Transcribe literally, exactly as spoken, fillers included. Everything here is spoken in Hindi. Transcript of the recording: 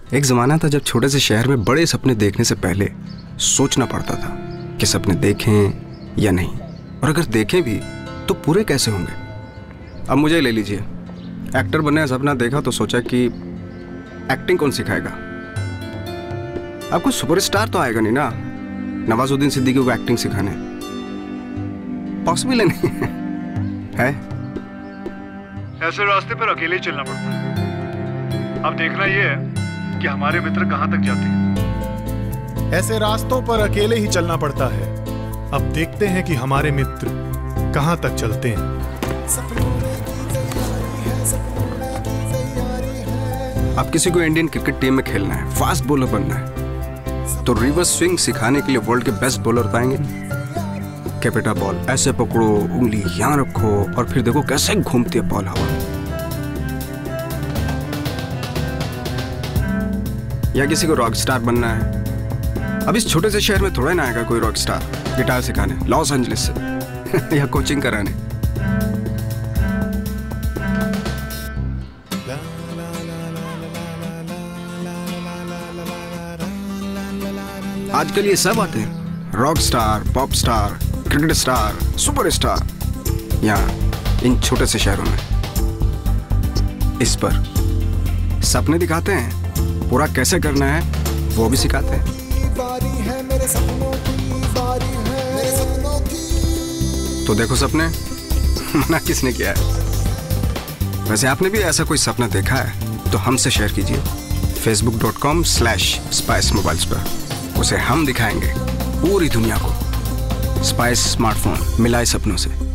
एक जमाना था जब छोटे से शहर में बड़े सपने देखने से पहले सोचना पड़ता था कि सपने देखें या नहीं, और अगर देखें भी तो पूरे कैसे होंगे। अब मुझे ले लीजिए, एक्टर बनने का सपना देखा तो सोचा कि एक्टिंग कौन सिखाएगा। अब कोई सुपरस्टार तो आएगा नहीं ना नवाजुद्दीन सिद्दीकी को एक्टिंग सिखाने, पॉसिबल नहीं है। ऐसे रास्ते पर अकेले ही चलना पड़ता है। अब देखना यह है कि हमारे मित्र कहां तक जाते हैं। ऐसे रास्तों पर अकेले ही चलना पड़ता है। अब देखते हैं कि हमारे मित्र कहां तक चलते हैं। अब किसी को इंडियन क्रिकेट टीम में खेलना है, फास्ट बॉलर बनना है, तो रिवर्स स्विंग सिखाने के लिए वर्ल्ड के बेस्ट बॉलर पाएंगे। कैपिटा बॉल ऐसे पकड़ो, उंगली यहां रखो और फिर देखो कैसे घूमती है बॉल हवा। या किसी को रॉक स्टार बनना है। अब इस छोटे से शहर में थोड़ा ना आएगा कोई रॉक स्टार गिटार सिखाने लॉस एंजलिस से या कोचिंग कराने। आजकल ये सब आते हैं, rock star, pop star, cricket star, super star, यहाँ इन छोटे से शहरों में। इस पर सपने दिखाते हैं, पूरा कैसे करना है वो भी सिखाते हैं। तो देखो सपने, मना किसने किया है। वैसे आपने भी ऐसा कोई सपना देखा है तो हमसे शेयर कीजिए Facebook dot com slash Spice mobiles पर। उसे हम दिखाएंगे पूरी दुनिया को। स्पाइस स्मार्टफोन, मिलाए सपनों से।